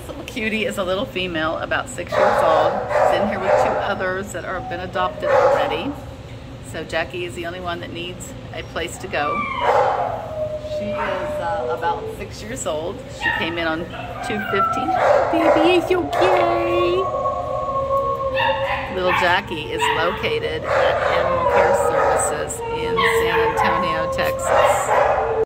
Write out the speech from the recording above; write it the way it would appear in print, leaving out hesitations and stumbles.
little cutie is a little female, about 6 years old. She's in here with 2 others that have been adopted already. So Jackie is the only one that needs a place to go. She is about 6 years old. She came in on 215. Baby is okay. Little Jackie is located at Animal Care Services in San Antonio, Texas.